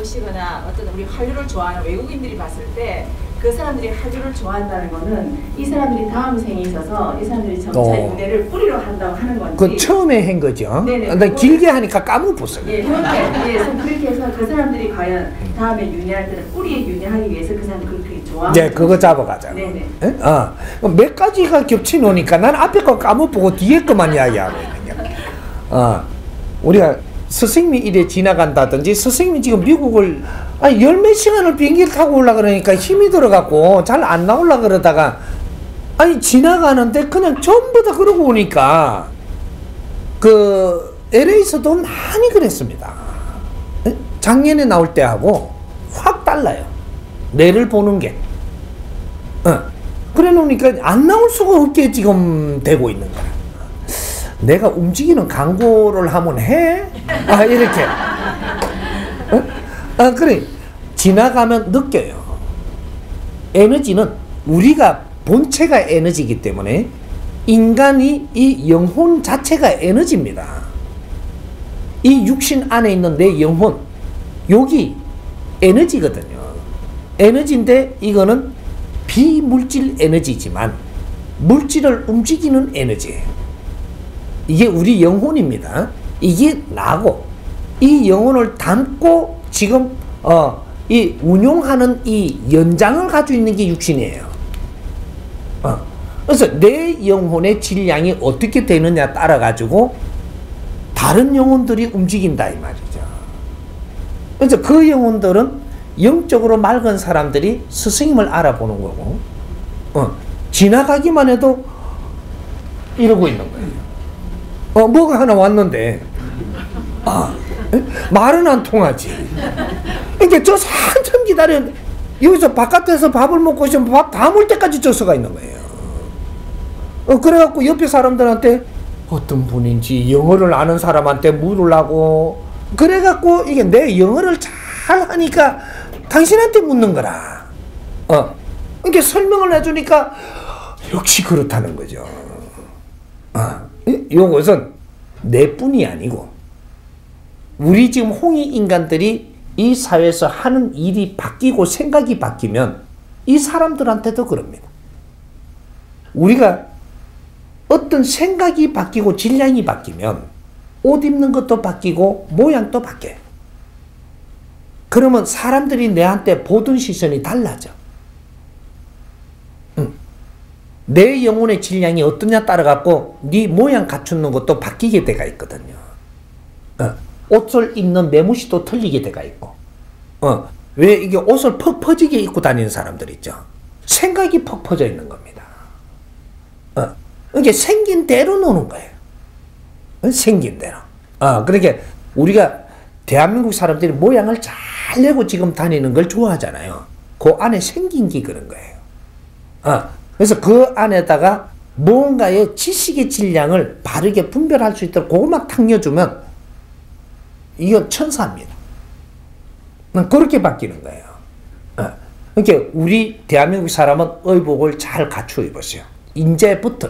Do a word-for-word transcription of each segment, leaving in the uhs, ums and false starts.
보시거나 어떤 우리 한류를 좋아하는 외국인들이 봤을 때 그 사람들이 한류를 좋아한다는 거는 이 사람들이 다음 생에 있어서 이 사람들이 점차 어. 윤회를 뿌리로 한다고 하는 건지. 그 처음에 한 거죠. 네네. 근데 길게 하니까 까먹었어요. 예, 그렇게, 예, 그렇게 해서 그 사람들이 과연 다음에 윤회할 때는 뿌리에 윤회하기 위해서 그 사람이 그렇게 좋아하는. 네, 그거 잡아가자. 네네. 에? 어. 몇 가지가 겹쳐 놓으니까 난 앞에 거 까먹고 뒤에 거만 이야기하고 있는 거야. 어. 우리가 스승님이 이래 지나간다든지 스승님이 지금 미국을 아니 열 몇 시간을 비행기를 타고 올라 그러니까 힘이 들어갖고 잘 안 나올라 그러다가 아니 지나가는데 그냥 전부 다 그러고 오니까 그 엘에이에서도 많이 그랬습니다. 에? 작년에 나올 때하고 확 달라요. 내를 보는 게. 어. 그래 놓으니까 안 나올 수가 없게 지금 되고 있는 거야. 내가 움직이는 광고를 하면 해? 아, 이렇게. 어? 아, 그래. 지나가면 느껴요. 에너지는 우리가 본체가 에너지이기 때문에 인간이 이 영혼 자체가 에너지입니다. 이 육신 안에 있는 내 영혼, 여기 에너지거든요. 에너지인데 이거는 비물질 에너지지만 물질을 움직이는 에너지예요. 이게 우리 영혼입니다. 이게 나고 이 영혼을 담고 지금 어, 이 운용하는 이 연장을 가지고 있는 게 육신이에요. 어. 그래서 내 영혼의 질량이 어떻게 되느냐 따라 가지고 다른 영혼들이 움직인다 이 말이죠. 그래서 그 영혼들은 영적으로 맑은 사람들이 스승님을 알아보는 거고 어. 지나가기만 해도 이러고 있는 거예요. 어, 뭐가 하나 왔는데, 아, 말은 안 통하지. 그러니까 저 한참 기다려, 여기서 바깥에서 밥을 먹고 있으면 밥 다 먹을 때까지 쪄서가 있는 거예요. 어, 그래갖고 옆에 사람들한테 어떤 분인지 영어를 아는 사람한테 물으려고, 그래갖고 이게 내 영어를 잘 하니까 당신한테 묻는 거라. 어, 이렇게 설명을 해주니까 역시 그렇다는 거죠. 어. 이것은 내뿐이 아니고 우리 지금 홍익 인간들이 이 사회에서 하는 일이 바뀌고 생각이 바뀌면 이 사람들한테도 그럽니다. 우리가 어떤 생각이 바뀌고 질량이 바뀌면 옷 입는 것도 바뀌고 모양도 바뀌어요. 그러면 사람들이 내한테 보던 시선이 달라져. 내 영혼의 질량이 어떠냐 따라 갖고 네 모양 갖추는 것도 바뀌게 돼가 있거든요. 어, 옷을 입는 매무시도 틀리게 돼가 있고 어, 왜 이게 옷을 퍽 퍼지게 입고 다니는 사람들 있죠. 생각이 퍽 퍼져 있는 겁니다. 어, 이게 생긴 대로 노는 거예요. 어, 생긴 대로. 어, 그러니까 우리가 대한민국 사람들이 모양을 잘 내고 지금 다니는 걸 좋아하잖아요. 그 안에 생긴 게 그런 거예요. 어, 그래서 그 안에다가 뭔가의 지식의 질량을 바르게 분별할 수 있도록 그것만 탕겨주면 이건 천사입니다. 그렇게 바뀌는 거예요. 그러니까 우리 대한민국 사람은 의복을 잘 갖추어 입으세요. 이제부터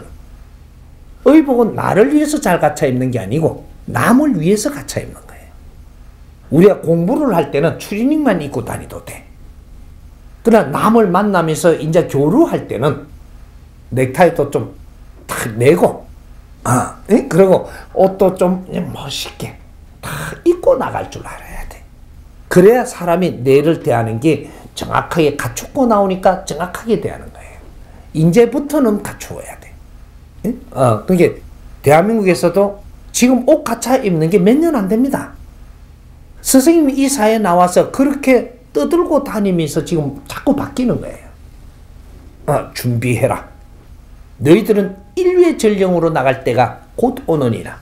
의복은 나를 위해서 잘 갖춰 입는 게 아니고 남을 위해서 갖춰 입는 거예요. 우리가 공부를 할 때는 추리닝만 입고 다니도 돼. 그러나 남을 만나면서 이제 교류할 때는 넥타이도 좀 탁 내고, 아, 에? 그리고 옷도 좀 멋있게 다 입고 나갈 줄 알아야 돼. 그래야 사람이 내를 대하는 게 정확하게 갖추고 나오니까 정확하게 대하는 거예요. 이제부터는 갖추어야 돼. 에? 어, 그러니까 대한민국에서도 지금 옷 갖춰 입는 게 몇 년 안 됩니다. 선생님이 이 사회에 나와서 그렇게 떠들고 다니면서 지금 자꾸 바뀌는 거예요. 어, 준비해라. 너희들은 인류의 전령으로 나갈 때가 곧 오느니라.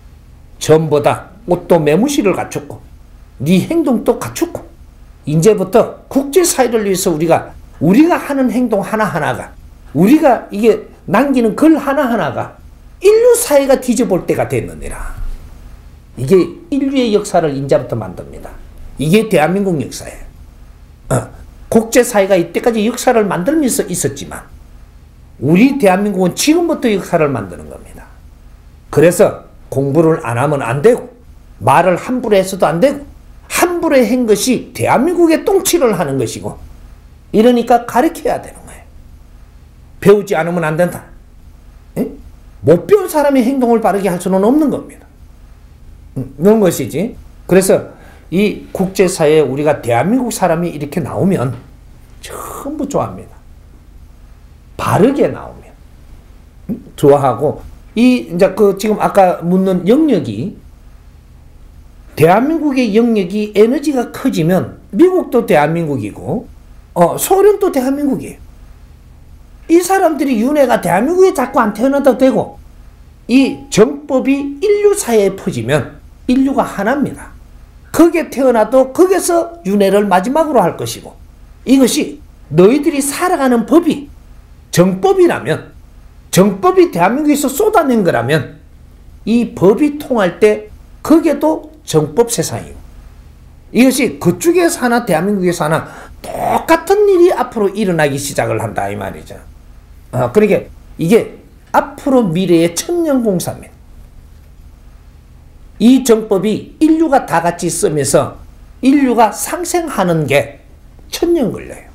전보다 옷도 매무시를 갖췄고 네 행동도 갖췄고 이제부터 국제사회를 위해서 우리가 우리가 하는 행동 하나하나가 우리가 이게 남기는 글 하나하나가 인류 사회가 뒤져볼 때가 됐느니라. 이게 인류의 역사를 이제부터 만듭니다. 이게 대한민국 역사예요. 어, 국제사회가 이때까지 역사를 만들면서 있었지만 우리 대한민국은 지금부터 역사를 만드는 겁니다. 그래서 공부를 안 하면 안 되고 말을 함부로 해서도 안 되고 함부로 함부로 한 것이 대한민국의 똥칠을 하는 것이고, 이러니까 가르쳐야 되는 거예요. 배우지 않으면 안 된다. 에? 못 배운 사람의 행동을 바르게 할 수는 없는 겁니다. 이런 것이지. 그래서 이 국제사회에 우리가 대한민국 사람이 이렇게 나오면 전부 좋아합니다. 바르게 나오면 좋아하고, 이 이제 그 지금 아까 묻는 영역이, 대한민국의 영역이 에너지가 커지면 미국도 대한민국이고, 어 소련도 대한민국이에요. 이 사람들이 윤회가 대한민국에 자꾸 안 태어나도 되고, 이 정법이 인류 사회에 퍼지면 인류가 하나입니다. 거기에 태어나도 거기서 윤회를 마지막으로 할 것이고, 이것이 너희들이 살아가는 법이 정법이라면, 정법이 대한민국에서 쏟아낸 거라면 이 법이 통할 때 거기에도 정법 세상이고, 이것이 그쪽에 사나 대한민국에 사나 똑같은 일이 앞으로 일어나기 시작을 한다 이 말이죠. 아, 그러니까 이게 앞으로 미래의 천년공사입니다. 이 정법이 인류가 다 같이 쓰면서 인류가 상생하는 게 천년 걸려요.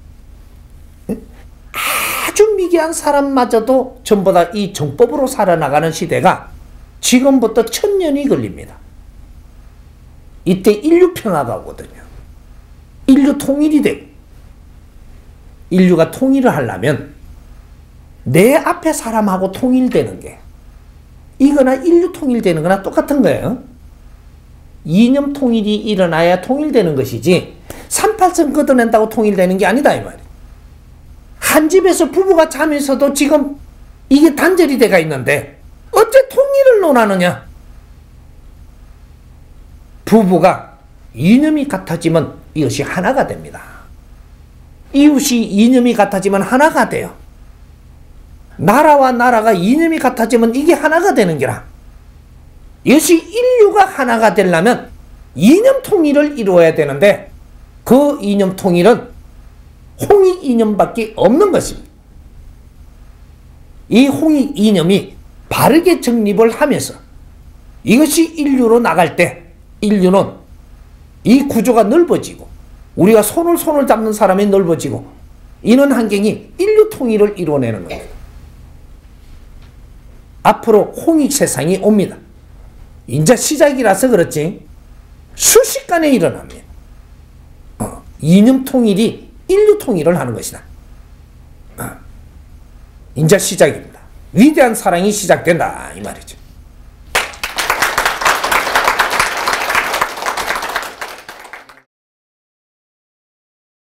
아주 미개한 사람마저도 전부 다 이 정법으로 살아나가는 시대가 지금부터 천년이 걸립니다. 이때 인류 평화가 오거든요. 인류 통일이 되고, 인류가 통일을 하려면 내 앞에 사람하고 통일되는 게, 이거나 인류 통일되는 거나 똑같은 거예요. 이념 통일이 일어나야 통일되는 것이지 삼팔선 걷어낸다고 통일되는 게 아니다 이 말이에요. 한 집에서 부부가 자면서도 지금 이게 단절이 돼가 있는데 어째 통일을 논하느냐. 부부가 이념이 같아지면 이것이 하나가 됩니다. 이웃이 이념이 같아지면 하나가 돼요. 나라와 나라가 이념이 같아지면 이게 하나가 되는 게라. 이것이 인류가 하나가 되려면 이념 통일을 이루어야 되는데, 그 이념 통일은 홍익 이념밖에 없는 것입니다. 이 홍익 이념이 바르게 정립을 하면서 이것이 인류로 나갈 때 인류는 이 구조가 넓어지고, 우리가 손을 손을 잡는 사람이 넓어지고, 이런 환경이 인류 통일을 이루어내는 겁니다. 앞으로 홍익 세상이 옵니다. 이제 시작이라서 그렇지 순식간에 일어납니다. 어, 이념 통일이 인류 통일을 하는 것이다. 어, 이제 시작입니다. 위대한 사랑이 시작된다 이 말이죠.